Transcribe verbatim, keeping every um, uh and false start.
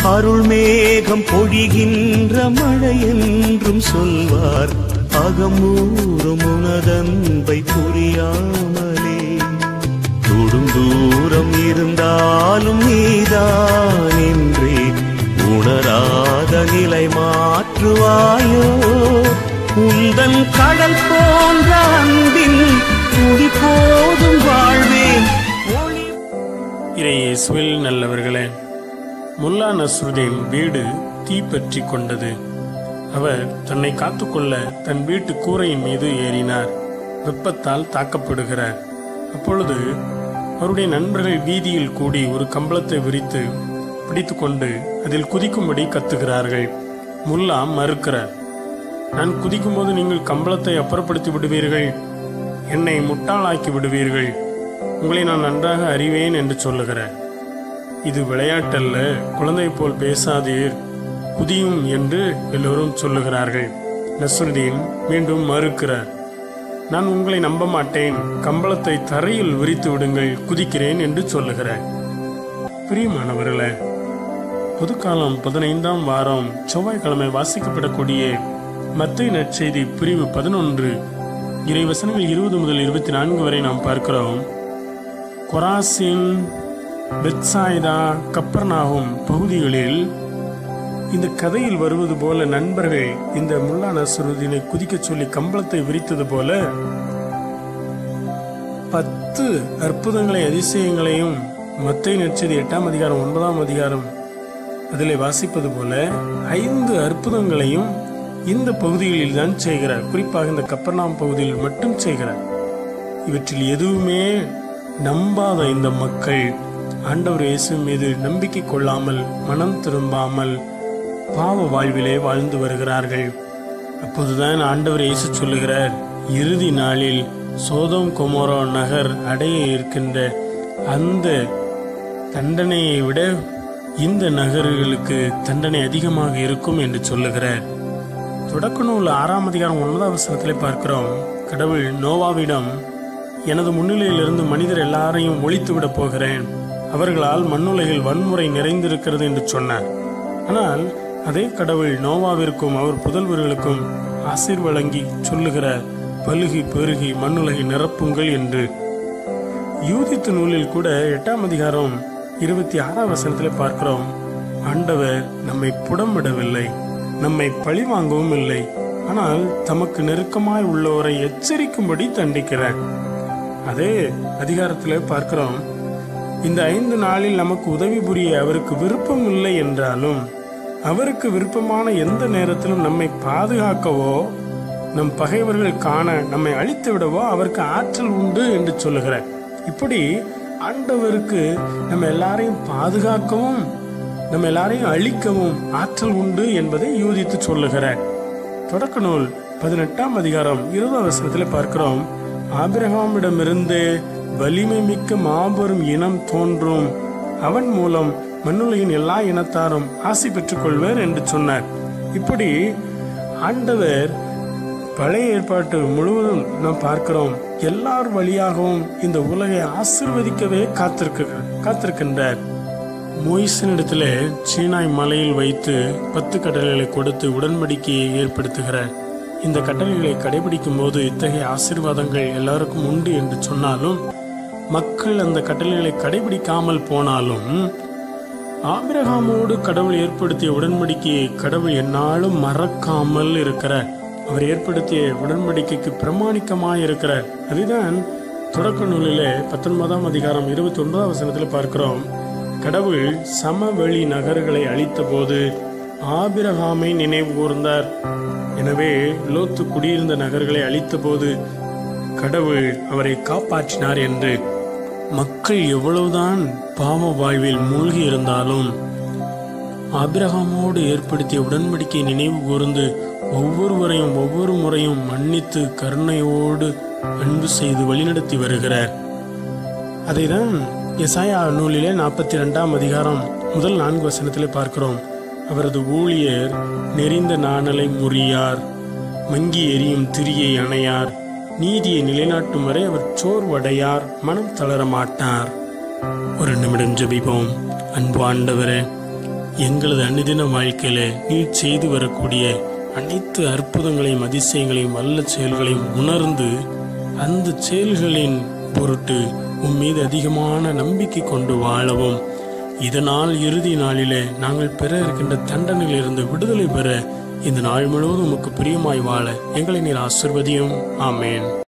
அருள் மேகம் பொழிகின்ற மழை என்றும் சொல்வார். அகமூறும் உனதன்பை புரியாமலே தொடும் தூரம் இருந்தாலும் நீதான் என்றே உணராத நிலை மாற்றுவாயோ. உந்தன் கடல் போன்ற அன்பின் துடி போதும் வாழ்வேன். இயேசுவில் நல்லவர்களே, முல்லா நஸ்ருதீன் வீடு தீப்பற்றி கொண்டது. அவர் தன்னை காத்துக்கொள்ள தன் வீட்டு கூரையின் மீது ஏறினார். வெப்பத்தால் தாக்கப்படுகிறார். அப்பொழுது அவருடைய நண்பர்கள் வீதியில் கூடி ஒரு கம்பளத்தை விரித்து பிடித்துக்கொண்டு அதில் குதிக்கும்படி கத்துகிறார்கள். முல்லா மறுக்கிறார். நான் குதிக்கும் போது நீங்கள் கம்பளத்தை அப்புறப்படுத்தி விடுவீர்கள், என்னை முட்டாளாக்கி விடுவீர்கள், உங்களை நான் நன்றாக அறிவேன் என்று சொல்லுகிறார். இது விளையாட்டல்ல, குழந்தை போல் பேசாதீர், குதியும் என்று எல்லோரும் சொல்லுகிறார்கள். நஸ்ருதீன் மீண்டும் மறுக்கிறார். நான் உங்களை நம்ப மாட்டேன், கம்பளத்தை தரையில் விரித்து விடுங்கள், குதிக்கிறேன் என்று சொல்லுகிறார். பிரியமானவர்களே, பொதுக்காலம் பதினைந்தாம் வாரம் செவ்வாய்க்கிழமை வாசிக்கப்படக்கூடிய மத்தேயு நற்செய்தி பிரிவு பதினொன்று இறைவசனங்கள் இருபது முதல் இருபத்தி நான்கு வரை நாம் பார்க்கிறோம். கொராசின், பெத்சாய்தா, கப்பர்நாகும் பகுதிகளில் இந்த கதையில் வருவது போல நண்பர்கள் இந்த முல்லா நஸ்ருதீனை குதிக்க சொல்லி கம்பளத்தை விரித்தது போல பத்து அற்புதங்களை அதிசயங்களையும் மத்தேயு நற்செய்தி எட்டாம் அதிகாரம் ஒன்பதாம் அதிகாரம் அதிலே வாசிப்பது போல ஐந்து அற்புதங்களையும் இந்த பகுதிகளில் தான் செய்கிறார். குறிப்பாக இந்த கப்பர்நாம் பகுதியில் மட்டும் செய்கிறார். இவற்றில் எதுவுமே நம்பாத இந்த மக்கள் ஆண்டவர் இயேசு மீது நம்பிக்கை கொள்ளாமல் மனம் திரும்பாமல் பாவ வாழ்விலே வாழ்ந்து வருகிறார்கள். அப்போதுதான் ஆண்டவர் இயேசு சொல்லுகிறார், இறுதி நாளில் சோதோம் கொமோரா நகர் அடைய இருக்கின்ற அந்த தண்டனையை விட இந்த நகர்களுக்கு தண்டனை அதிகமாக இருக்கும் என்று சொல்லுகிறார். தொடக்க நூல் ஆறாம் அதிகாரம் ஒன்பதாம் வசனத்திலே பார்க்கிறோம், கடவுள் நோவாவிடம், எனது முன்னிலையிலிருந்து மனிதர் எல்லாரையும் ஒழித்து விட போகிறேன், அவர்களால் மண்ணுலகில் வன்முறை நிறைந்திருக்கிறது என்று சொன்னார். ஆனால் அதே கடவுள் நோவாவிற்கும் அவர் புதல்வர்களுக்கும் ஆசீர் வழங்கி சொல்லுகிறார், பலுகி பெருகி மண்ணுலகை நிரப்புங்கள் என்று. யூதித்து நூலில் கூட எட்டாம் அதிகாரம் இருபத்தி ஆறாம் வசனத்திலே பார்க்கிறோம், ஆண்டவர் நம்மை புடமிடவில்லை, நம்மை பழி வாங்கவும் இல்லை, ஆனால் தமக்கு நெருக்கமாய் உள்ளவரை எச்சரிக்கும்படி தண்டிக்கிறார். அதே அதிகாரத்திலே பார்க்கிறோம், இந்த ஐந்து நாளில் நமக்கு உதவி புரிய அவருக்கு விருப்பம் இல்லை என்றாலும் அவருக்கு விருப்பமான எந்த நேரத்திலும் நம்மை பாதுகாக்கவோ நம் பகைவர்கள் காண நம்மை அழித்து விடவோ அவருக்கு ஆற்றல் உண்டு என்று சொல்லுகிறார். இப்படி ஆண்டவருக்கு நம்ம எல்லாரையும் பாதுகாக்கவும் நம்ம எல்லாரையும் அழிக்கவும் ஆற்றல் உண்டு என்பதை யூதித்து சொல்லுகிறார். தொடக்க நூல் பதினெட்டாம் அதிகாரம் இருபதாம் வசனத்தில் பார்க்கிறோம், ஆபிரகாமிடமிருந்து வலிமை மிக்க மாபெரும் இனம் தோன்றும், அவன் மூலம் மண்ணுலகின் எல்லா இனத்தாரும் ஆசி பெற்றுக் கொள்வர் என்று சொன்னார். இப்படி ஆண்டவர் பழைய ஏற்பாட்டு முழுவதும் நாம் பார்க்கிறோம், எல்லார் வழியாகவும் இந்த உலகை ஆசீர்வதிக்கவே காத்திருக்க காத்திருக்கின்றார். மோயிசனிடத்திலே சீனாய் மலையில் வைத்து பத்து கட்டளைகளை கொடுத்து உடன்படிக்கையை ஏற்படுத்துகிறார். இந்த கட்டளைகளை கடைபிடிக்கும் போது இத்தகைய ஆசீர்வாதங்கள் எல்லாருக்கும் உண்டு என்று சொன்னாலும் மக்கள் அந்த கட்டளைகளை கடைபிடிக்காமல் போனாலும் ஆபிரகாமோடு கடவுள் ஏற்படுத்திய உடன்படிக்கையை கடவுள் எந்நாளும் மறக்காமல் இருக்கிறார். அவர் ஏற்படுத்திய உடன்படிக்கைக்கு பிரமாணிக்கமாய் இருக்கிறார். அதுதான் தொடக்க நூலிலே பத்தொன்பதாம் அதிகாரம் இருபத்தி ஒன்பதாம் வசனத்தில் பார்க்கிறோம், கடவுள் சமவெளி நகர்களை அழித்த போது ஆபிரகாமை நினைவு கூர்ந்தார். எனவே லோத்து குடியிருந்த நகர்களை அழித்த போது கடவுள் அவரை காப்பாற்றினார் என்று. மக்கள் எவ்வளவுதான் பாவ வாழ்வில் மூழ்கி இருந்தாலும் ஆபிரகாமோடு ஏற்படுத்திய உடன்படிக்கை நினைவு கூர்ந்து ஒவ்வொருவரையும் ஒவ்வொரு முறையும் மன்னித்து கருணையோடு அன்பு செய்து வழிநடத்தி வருகிறார். அதைதான் எசாயா நூலிலே நாற்பத்தி இரண்டாம் அதிகாரம் முதல் நான்கு வசனத்திலே பார்க்கிறோம், அவரது ஊழியர் நெறிந்த நாணலை முறியார், மங்கி எரியும் திரியை அணையார், நீதியை நிலைநாட்டும் வரை அவர் சோர்வடையார், மனம் தளர மாட்டார். ஒரு நிமிடம் ஜெபிப்போம். அன்பு ஆண்டவரே, எங்களது அன்னிதின வாழ்க்கையில நீர் செய்து வரக்கூடிய அனைத்து அற்புதங்களையும் அதிசயங்களையும் வல்ல செயல்களையும் உணர்ந்து அந்த செயல்களின் பொருட்டு உம் மீது அதிகமான நம்பிக்கை கொண்டு வாழவும், இதனால் இறுதி நாளிலே நாங்கள் பெற இருக்கின்ற தண்டனையிலிருந்து விடுதலை பெற இந்த நாள் முழுவதும் உமக்கு பிரியமாய் வாழ எங்களை நீர் ஆசீர்வதியும். ஆமேன்.